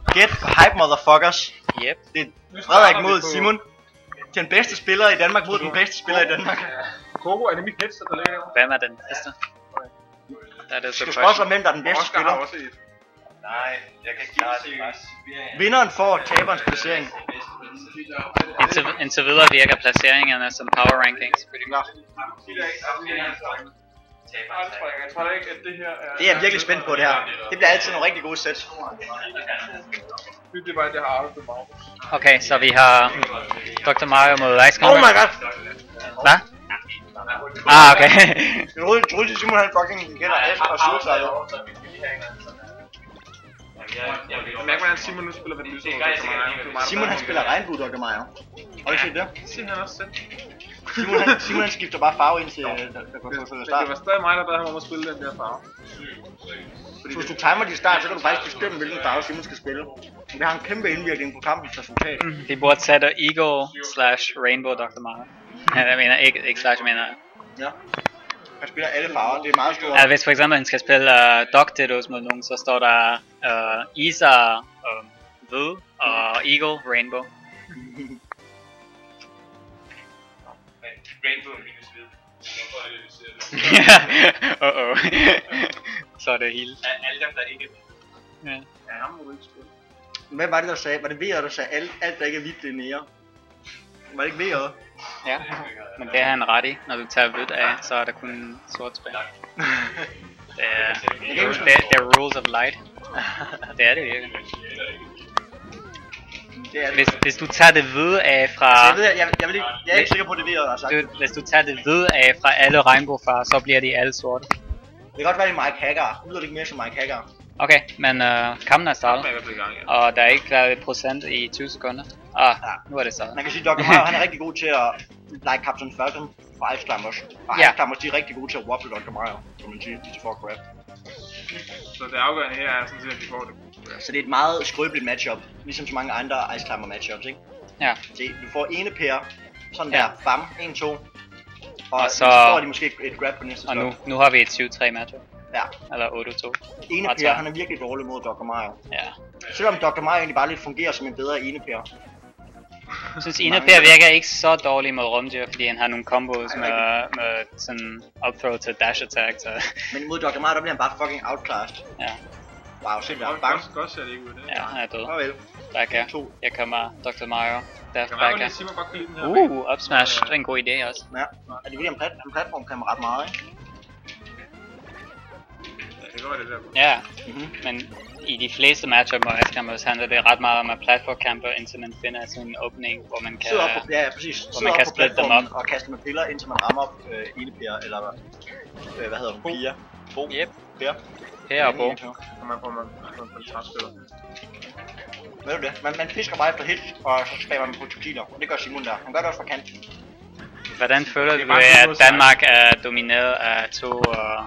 Get hype motherfuckers. Yep. Det er Frederik mod Simon. Den bedste spiller i Danmark mod den bedste spiller i Danmark. Kogo, er det mit headset, der ligger der? Hvem er den bedste? Der er det Du skal så spørge om, hvem der er den bedste Oscar har spiller. også et. Nej, jeg kan ikke klare det. Vinderen får taberens placering. Indtil videre virker placeringerne som power rankings. Jeg tror da ikke, at det her er... Det er jeg virkelig spændt på det her. Det bliver altid nogle rigtig gode sæt. Det er bare, det har aldrig meget. Okay, så vi har Dr. Mario mod Ice Oh Climber. my god! Hvad? Ah, okay. Jeg troede, Simon han fucking gælder Ash og Suicide. Jeg mærker, hvordan Simon nu spiller ved den lyse. Simon han spiller regnbue, Dr. Mario. Har du set det? Simon han også selv. Simon han skifter bare farve ind til der går til Det start. var stadig mig, der bad ham om at spille den der farve. Hvis du timer dit start, så kan du faktisk bestemme, hvilken farve Simon skal spille. Det har en kæmpe indvirkning på kampens resultat. Vi burde sætte Eagle / Rainbow Dr. Mario. Ja, jeg mener ikke slash, jeg mener. Ja. Han spiller alle farver, det er meget stort. Altså, hvis for eksempel han skal spille Doctidos mod nogen, så står der Isa hvid og Eagle Rainbow. Rainbow minus hvid. Så er det hele. Alle dem, der ikke er Ja. Ja, ham må du ikke spille. Hvad var det, der sagde? Var det VR, der sagde, alt der ikke er hvidt, det er nære? Var det ikke VR? Ja, men det er han ret i. Når du tager hvidt af, så er der kun sort spil. Det er rules of light. Det er det virkelig. Det er det. Hvis du tager det hvide af fra... Jeg er ikke sikker på, det VR, der har sagt. Hvis du tager det hvide af fra alle regnbuefarver, så bliver de alle sorte. Det kan godt være, det er Mike Hagar. Lyder det ikke mere som Mike Hagar? Okay, men kampen er startet. Jeg er i gang, ja. Og der er ikke været et procent i 20 sekunder. Nu er det startet. Man kan sige, at Dr. Mario han er rigtig god til at lege Captain Falcon fra Ice Climbers. Og Ja. Ice Climbers de er rigtig gode til at wobble Dr. Mario, som man siger, til for grab. Så det afgørende her er sådan set, at vi får det. Så det er et meget skrøbeligt matchup, ligesom så mange andre Ice Climber matchups, ikke? Ja. Se, du får ene pair, sådan Ja. der, bam, 1, 2. Og så- så får de måske et grab på næste Og slot. nu har vi et 7-3 matchup. Ja, Eller 8-2. ene Og pair, tak. han er virkelig dårlig mod Dr. Mario. Ja. Selvom Dr. Mario egentlig bare lidt fungerer som en bedre ene pair. Jeg synes Inapir virker ikke så dårlig mod rumdyr, fordi han har nogle combos med sådan up throw til dash attack. Så Men mod Dr. Mario, der bliver han bare fucking outclassed. ja, Wow, se der, bang. Godt ser det ikke ud, det. ja, han er død. Farvel. Backer. To. Jeg kommer Dr. Mario. Death Jeg kan meget godt lide, backer. at Simon godt kan lide den her. Up smash. Det er en god idé også. Ja, er det fordi, en platform kan man ret meget, ikke? Ja, det kan være det der. Ja, Mhm. men i de fleste matchup med Ice handler det ret meget om at platform camper, indtil man finder sådan en åbning, hvor man kan... Sidder op på, ja, præcis. Sidder man op kan på splitte dem platformen op. og kaste med piller, indtil man rammer Inepir, eller hvad hedder hun? Pia. Bo. Yep. Per. Her og Bo. Og man får en træspiller. Ved du det? Man fisker bare efter hits, og så spammer man projektiler. Og det gør Simon der. Han gør det også fra kant. Hvordan føler Det er du, bare sådan at noget Danmark er domineret af to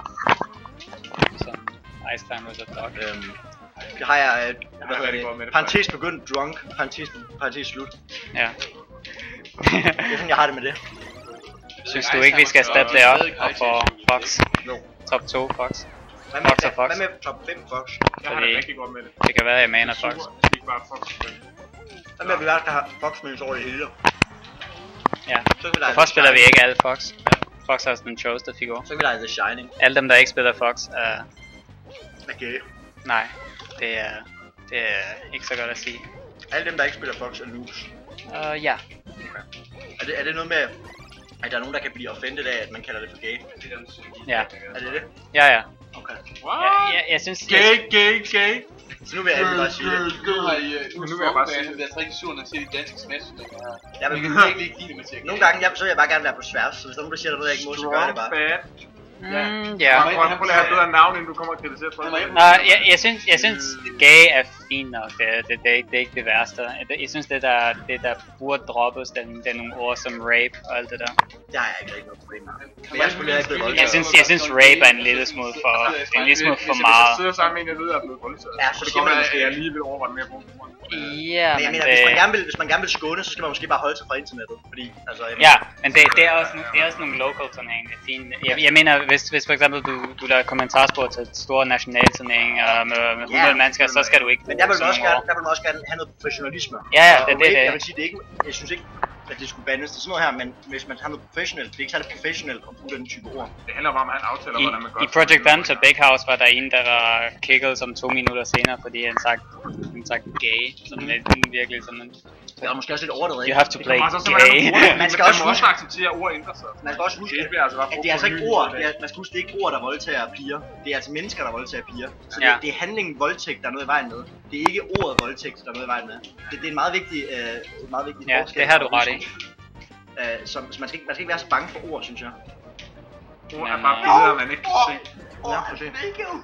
sådan Ice Climbers og Dog? Det har jeg, hvad rigtig hedder godt med det? det, Parentes begyndt drunk, parentes slut. Ja. Det er sådan, jeg har det med det. Synes du ikke, vi skal steppe det op og få Fox? Jo. Top 2 Fox? Hvad med, Fox og Fox. hvad med top 5 Fox? Jeg har det rigtig godt med det. Det kan være, jeg maner Fox. Super, ikke bare Fox. Hvad med, at vi der har Fox med over det hele? Ja. Så kan vi lege Hvorfor The spiller vi Shining. ikke alle Fox? Fox er sådan en chosen figur. Så kan vi lege The Shining. Alle dem, der ikke spiller Fox, er... Okay. Nej, det er ikke så godt at sige. Alle dem, der ikke spiller Fox, er noobs. Ja. Er det noget med, at der er nogen, der kan blive offended af, at man kalder det for gay? Ja. Er det det? Ja. Okay. Jeg synes... Gay. Så nu vil jeg altid bare sige det. Nu har I Nu vil jeg bare sige- deres rigtig sur, når I ser de danske smash. Jeg vil, Jeg kan virkelig ikke lide det, man siger. nogle gange, så vil jeg bare gerne være på tværs, så hvis der er nogen, der siger, der noget, jeg ikke må, så gør jeg det bare. Bad. Ja. Prøv lige at have bedre navn, inden du kommer og kritiserer folk. Nej, jeg synes gay er fint nok. Det er ikke det værste. Jeg synes det der burde droppes, det er nogle ord som rape og alt det der. Det har jeg ikke noget problem med. Men jeg skulle ikke blevet voldtaget. Jeg synes rape er en lille smule for meget. Hvis jeg sidder sammen med en, jeg ved, at jeg er blevet voldtaget. Ja, så det siger kommer man at jeg lige vil overveje mere på. Ja, men jeg men mener, hvis man gerne vil skåne, så skal man måske bare holde sig fra internettet, fordi altså. Ja, men det er også nogle local turneringer. Det er fint. Jeg mener, hvis for eksempel du laver kommentarspor til store nationale turneringer med 100 mennesker, så skal du ikke. Men der vil man også gerne have noget professionalisme. Ja, det. Jeg vil sige, det er ikke. Jeg synes ikke, at det skulle bandes til sådan noget her, men hvis man har noget professionelt, det er ikke særlig professionelt at bruge den type ord. Det handler bare om, at han aftaler, hvordan man gør. I Project Banter Big House var der en, der var kigget som 2 minutter senere, fordi han sagt gay, som virkelig sådan en... Det er måske også lidt overdrevet. You have to play gay. Man skal også acceptere, at ord ændrer sig. Man skal også huske, at det er altså ikke ord. Man skal huske, det er ikke ord, der voldtager piger. Det er altså mennesker, der voldtager piger. Så det er handlingen voldtægt, der er noget i vejen med. Det er ikke ordet voldtægt, der er noget i vejen med. Det er en meget vigtig forskel. Det har du ret i. Så man skal ikke være så bange for ord, synes jeg. Ord er bare billeder, man ikke kan se. Ja, for se.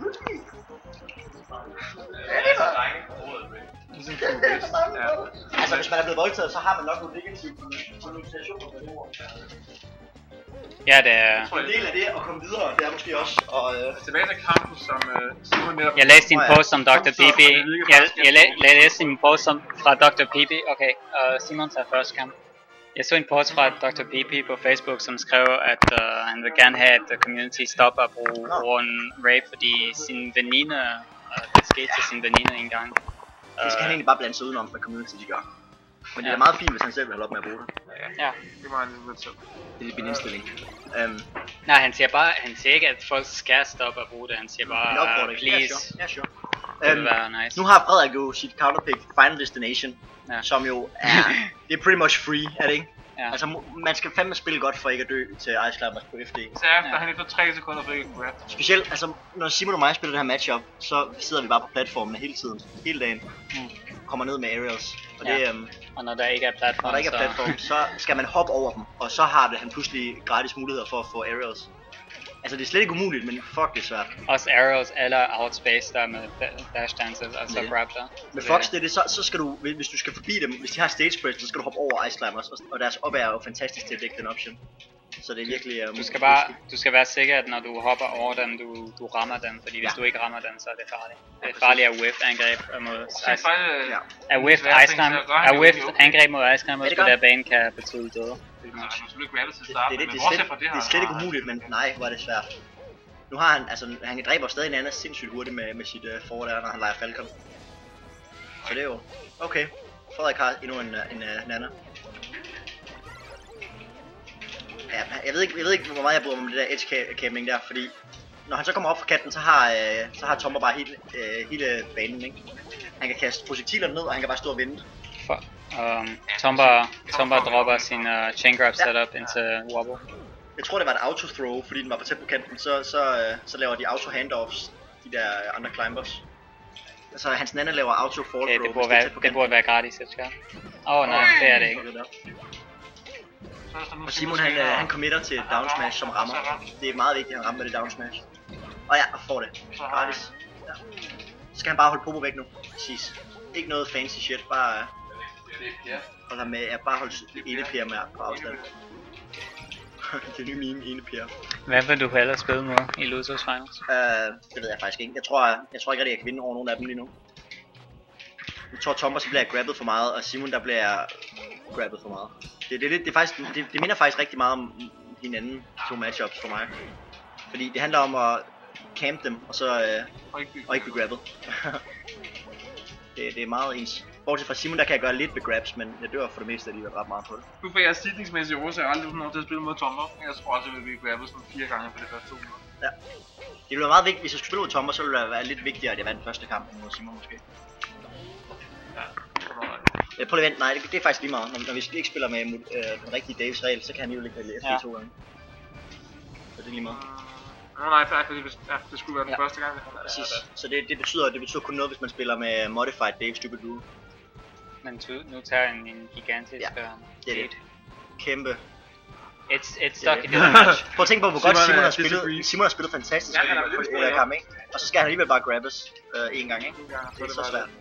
Altså, hvis man er blevet voldtaget, så har man nok nogle negative konnotationer med det ord. Ja, det er... En del af det at komme videre, det er måske også tilbage til kampen, som Simon netop... Jeg læste din post om Dr. Pp. Jeg læste din post fra Dr. Pp. Okay, Simon tager første kamp. Jeg så en post fra Dr. Pp på Facebook, som skrev, at han vil gerne have, at community stopper at bruge ordene rape, fordi sin veninde, det skete til sin veninde en gang. Det skal han egentlig bare blande sig udenom, hvad community de gør. Men det er meget fint, hvis han selv vil holde op med at bruge det. Ja. Det var en lidt selv. Det er min indstilling. Nej, han siger ikke, at folk skal stoppe at bruge det. Han siger bare, please. Ja, sure. Det vil være nice. Nu har Frederik jo sit counterpick Final Destination, som jo er, det er pretty much free, er det ikke? Ja. Altså, man skal fandme spille godt for ikke at dø til Ice Climbers på FD. Så efter han efter 3 sekunder for ikke at grab. Specielt, altså, når Simon og mig spiller det her matchup, så sidder vi bare på platformen hele tiden, hele dagen. Kommer ned med aerials. Og, og når der ikke er platform, så skal man hoppe over dem, og så har han pludselig gratis muligheder for at få aerials. Altså det er slet ikke umuligt, men fuck det er svært. Også arrows eller outspace der med dash dances, altså grab der. Men fuck det, så skal du, hvis du skal forbi dem, hvis de har stage press, så skal du hoppe over Ice Climbers, og deres op er jo fantastisk til at dække den option. Så det er virkelig... Du skal være sikker, at når du hopper over dem, du rammer dem, fordi hvis du ikke rammer dem, så er det farligt. Det er farligt at whiff-angreb mod Ice whiff-angreb mod Ice Climbers på der bane kan betyde døde. Det er slet ikke umuligt, men nej, hvor er det svært. Nu har han, altså han dræber stadig Nana sindssygt hurtigt med sit forward der, når han leger Falcon. Så det er jo... Okay, Frederik har endnu en Nana. Ja, jeg ved ikke hvor meget jeg bruger om det der edge camping der, fordi når han så kommer op fra kanten, så har Tomber bare hele banen, ikke? Han kan kaste projektiler ned, og han kan bare stå og vente. Tomber dropper sin chain grab setup indtil wobble. Jeg tror det var et auto throw, fordi den var for tæt på kanten, så laver de auto handoffs, de der andre climbers. Altså hans Nana laver auto fall throw, det burde være gratis, jeg tror. Nej, det er det ikke. Og Simon han committer til down smash som rammer. Det er meget vigtigt at han rammer det down smash. Og ja, får det. Gratis. Ja. Så skal han bare holde Popo væk nu. Præcis. Ikke noget fancy shit, bare holde ham med, bare holde ene piger med på afstand. Det er nye meme, ene piger. Hvad vil du hellere spille mod i Losers Finals? Det ved jeg faktisk ikke. Jeg tror ikke rigtig, jeg kan vinde over nogen af dem lige nu. Jeg tror Tomber så bliver jeg grabbet for meget, og Simon der bliver jeg grabbet for meget. Det minder faktisk rigtig meget om hinanden, to matchups for mig. Fordi det handler om at camp dem, og så og ikke blive grabbet. det er meget ens. Bortset fra Simon, der kan jeg gøre lidt ved grabs, men jeg dør for det meste alligevel ret meget på det. Nu får jeg stigningsmæssigt årsager, jeg aldrig noget til at spille mod Tomber. Jeg tror også, at vi vil grabbet sådan 4 gange på det første 2 minutter. Ja. Det ville være meget vigtigt, hvis jeg skulle spille mod Tomber, så ville det være lidt vigtigere, at jeg vandt første kamp mod Simon måske. Prøv lige vent, nej, det er faktisk lige meget. Når vi ikke spiller med den rigtige Daves regel, så kan han jo ikke vælge FD 2 gange. Så det er lige meget. Nej, det skulle være den første gang. Præcis. Så det betyder kun noget, hvis man spiller med Modified Dave Stupid Rule. Men nu tager en gigantisk det er det. Kæmpe. It's stuck in the match. Prøv at tænke på, hvor godt Simon har spillet. Simon har spillet fantastisk på kamp, ikke? Og så skal han alligevel bare grabbes en gang, ikke? Det er så svært.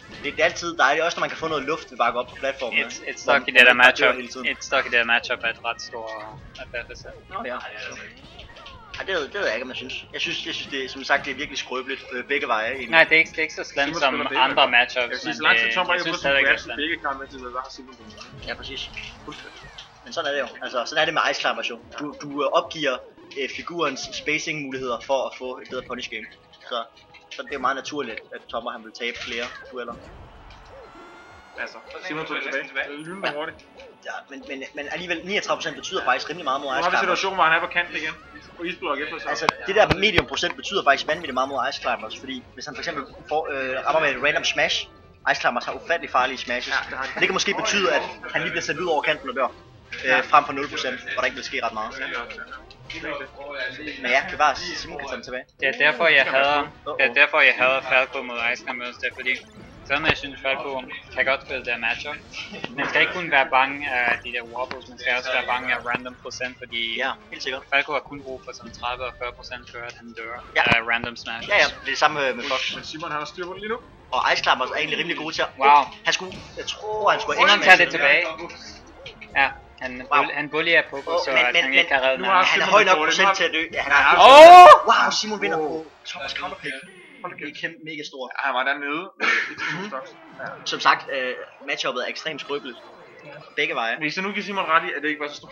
Det er altid dejligt, også når man kan få noget luft ved bare at gå op på platformen. It's stuck i det der matchup. It's stuck i det der matchup af et ret stor deficit. Ja. Ej, det ved jeg ikke, om jeg synes. Jeg synes det er, som sagt, det er virkelig skrøbeligt begge veje. Egentlig. Nej, det er ikke så slemt som andre matchups, Jeg synes, men langt til Tommer ikke har fået stadig sådan ikke en begge kampe til, hvad der har Simon vundet. Ja, præcis. Men sådan er det jo. Altså, sådan er det med Ice Climbers jo. Du opgiver figurens spacing muligheder for at få et bedre punish game. Så det er jo meget naturligt, at Tommer han vil tabe flere dueller. Altså, Simon tog tilbage. Lynende hurtigt. Ja, men alligevel 39% betyder faktisk rimelig meget mod Nu Ice har vi Climbers. situationen, hvor han er på kanten igen. Og isblok efter sig. Altså, det der medium procent betyder faktisk vanvittigt meget mod Ice Climbers, fordi hvis han for eksempel rammer med et random smash, Ice Climbers har ufattelig farlige smashes. Det kan måske betyde, at han lige bliver sendt ud over kanten og dør. Frem for 0%, hvor der ikke vil ske ret meget. Men ja, det var Simon kan tage den tilbage. Det er derfor jeg hader Falco mod Ice Climbers, det er fordi selvom jeg synes Falco kan godt spille det her matchup. Man skal ikke kun være bange af de der wobbles, man skal også være bange af random procent, fordi Ja, helt sikkert. Falco har kun brug for sådan 30 og 40% før at han dør af random smashes. Ja, det er det samme med Fox. Men Simon har styr på det lige nu. Og Ice Climbers er egentlig rimelig gode til at... Wow. Jeg tror han skulle Han tager det tilbage. Ja, han bullyer Poco, så at han ikke kan redde den. Han er høj nok procent til at dø. Ja, han er wow, Simon vinder på Thomas counterpick. Det er kæmpe mega stort. Ja, han var dernede i 2 stocks. Som sagt, matchuppet er ekstremt skrøbeligt. Begge veje. Hvis jeg nu giver Simon ret i, at det ikke var så stort.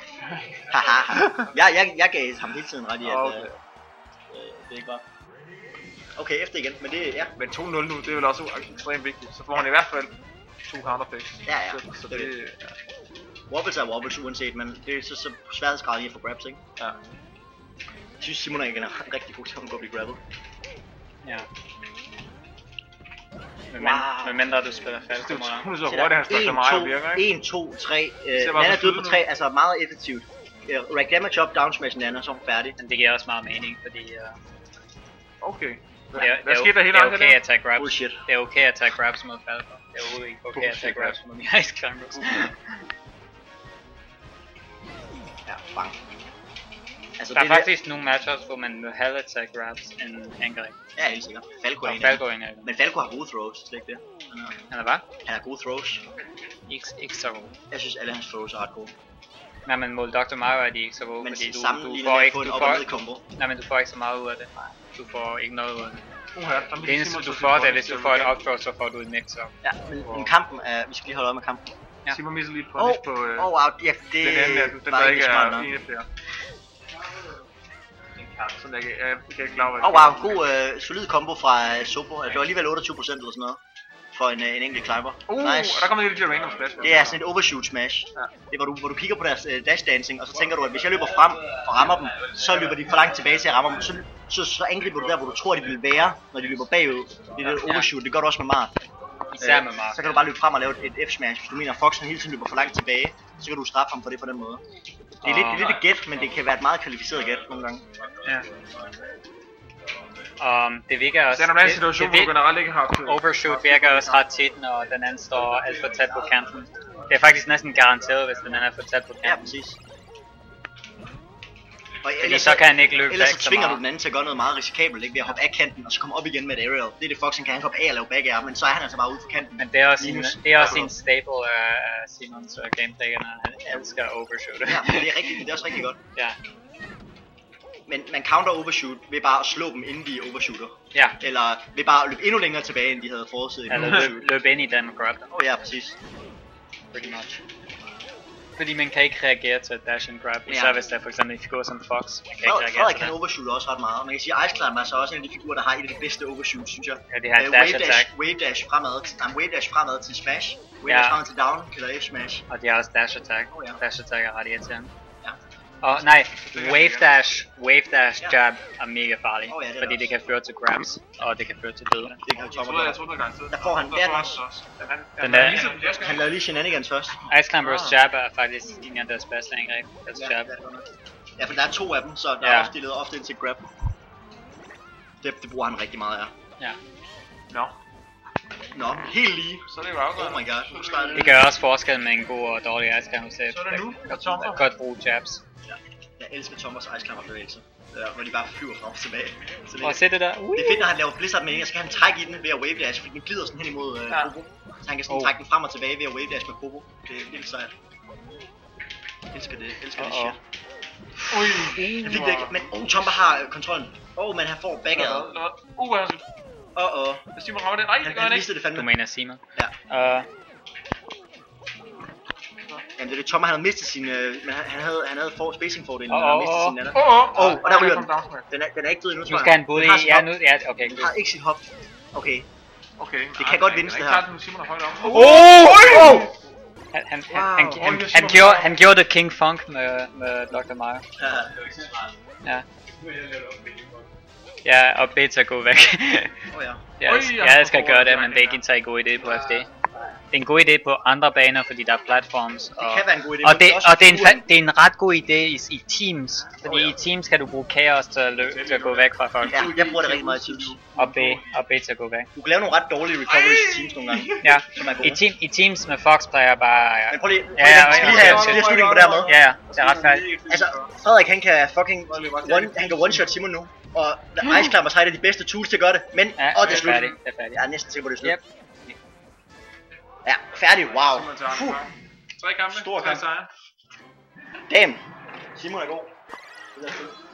Jeg gav ham hele tiden ret i, at det ikke var. Okay, efter igen, men det ja. Men 2-0 nu, det er vel også ekstremt vigtigt. Så får han i hvert fald 2 counterpicks. Ja. Så det Wobbles er wobbles uanset, men det er så sværhedsgrad i at få grabs, ikke? ja. Jeg synes Simon er igen rigtig god til at undgå at blive grabbet. Ja. Men mindre du spiller Falco mod ham. Hun er så hurtigt, han står så meget og virker, ikke? 1, 2, 3. Nana er død på 3, altså meget effektivt. Rack damage up, down smash Nana, så er hun færdig. Men det giver også meget mening, fordi Okay. hvad skete der hele det er vejen okay at tage grabs. Bullshit. Det er okay at tage grabs mod Falco. Det er overhovedet ikke okay at tage grabs mod de Ice Climbers. Ja, bang. Altså, Der er faktisk nogle matchups, hvor man vil hellere tage grabs end angreb. Ja, helt sikkert. Falco er Og en af Falco dem. er en af dem. Men Falco har gode throws, slet ikke det. Eller hvad? Han har gode throws. Ikke så gode. Jeg synes alle hans throws er ret gode. Nej, men mod Dr. Mario er de ikke så gode, Men fordi du sammenlignet får med at ikke, få en du op og ned får, combo. nej, men du får ikke så meget ud af det. Du får ikke noget ud af det. Der Det eneste du får, det er, hvis du får et up-throw, så får du et mix-up. Ja, men kampen er... Vi skal lige holde øje med kampen. Ja. Simon misser lige et punish på wow, ja, det den anden af dem. Den var der ikke ikke smart er nok. en af flere. Sådan jeg kan ikke klare, hvad Wow, god solid combo fra Sopo. Det var alligevel 28% eller sådan noget. For en enkelt climber. og Nice. der kommer lidt til random splash. Det er sådan et overshoot smash. Ja. Det er hvor du kigger på deres dash dancing, og så tænker du, at hvis jeg løber frem og rammer dem, så løber de for langt tilbage til at ramme dem. Så angriber du der, hvor du tror, de vil være, når de løber bagud. Det er det overshoot, det gør du også med Mart. Især med Mark. Så kan du bare løbe frem og lave et F-smash. Hvis du mener, at Fox hele tiden løber for langt tilbage, så kan du straffe ham for det på den måde. Det er lidt et gæt, men det kan være et meget kvalificeret gæt nogle gange. Ja. Det virker også... Det er en situation, hvor du generelt ikke har haft... Overshoot virker også ret tit, når den anden står alt for tæt på kanten. Det er faktisk næsten garanteret, hvis den anden er for tæt på kanten. Ja, præcis. Og Fordi så kan han ikke løbe ellers væk så så tvinger du meget. den anden til at gøre noget meget risikabelt, ikke? Ved at hoppe af kanten og så komme op igen med et aerial. Det er det Fox, han kan hoppe af og lave back air, men så er han altså bare ude for kanten. Men det er også, det er også en staple af Simons gameplay, når han elsker at overshoot. Ja, men det er rigtigt, det er også rigtig godt. Ja. Men man counter overshoot ved bare at slå dem, inden de overshooter. Ja. Eller ved bare at løbe endnu længere tilbage, end de havde forudset. Eller løb ind i den grab. Ja, præcis. Pretty much. Fordi man kan ikke reagere til dash and grab, især hvis der for eksempel en figur som Fox. Man kan ikke reagere Frederik til kan det. overshoot også ret meget. Man kan sige, at Ice Climber er så også en af de figurer, der har et af de bedste overshoots, synes jeg. Ja, de har et dash attack. Wave dash fremad til smash. Wave dash fremad til down, eller F-smash. Og de har også dash attack. Ja. Dash attack er ret irriterende. Ja. Og nej, wave dash jab er mega farlig, Ja, det er fordi det det kan føre til grabs, og det kan føre til død. Det kan Jeg Tommer troede gøre. garanteret. Der får han den også. Den der Han lavede lige shenanigans først. Ice Climbers jab er faktisk en af deres bedste angreb, deres jab. Ja, for der er 2 af dem, så der er også de leder ofte ind til grab. Det bruger han rigtig meget af. Ja. Nå, helt lige. Så er det jo afgørende. Oh my god, nu starter Det gør også forskel med en god og dårlig Ice Climber stab. Så er det nu, og Tommer. Godt bruge jabs. Jeg elsker Thomas Ice Climber bevægelse. hvor de bare flyver frem og tilbage. Så Og se det der. det er fedt, når han laver Blizzard med så kan han trække i den ved at wave dash, fordi den glider sådan hen imod Popo. Så han kan sådan trække den frem og tilbage ved at wave dash med Popo. Det er vildt sejt. Elsker det shit. Ui. Jeg fik det ikke, men Tomba har kontrollen. Men han får bagad. Hvis Simon rammer det. Nej, det gør han Han ikke. mistede det fandme. Du mener Simon? Ja. Jamen det er det, Tomba han havde mistet sin, men han havde spacing-fordelen, men han havde mistet sin natter. Og der ryger den. Den er ikke død endnu, tror jeg. Nu skal han både i, ja nu, ja okay. Han har ikke sit hop. Okay. Okay. Det kan godt vindes det her. Det er klart, Simon er højt op. Han gjorde The King Funk med Dr. Mario. Ja. Ja, og Beta gå væk. Jeg skal gøre det, men det er ikke en særlig god idé på FD. Det er en god idé på andre baner, fordi der er platforms. Det kan være en god idé, og det er en ret god idé i teams. Fordi i teams kan du bruge kaos til at gå væk fra folk. Ja, jeg bruger det rigtig meget i teams. Og B til at gå væk. Du kan lave nogle ret dårlige recoveries i teams nogle gange. Ja, i teams med Fox plejer bare... Men prøv lige, skal lige have slutningen på det her med. Ja, det er ret færdigt. Altså, Frederik han kan fucking one-shot Simon nu. Og Ice Climber 3 er de bedste tools til at gøre det. Men, det er slut. færdigt. Jeg er næsten sikker på, det er slut. Ja, færdig, wow. 3 kampe, Stor 3 kamp. sejre. Damn. Simon er god.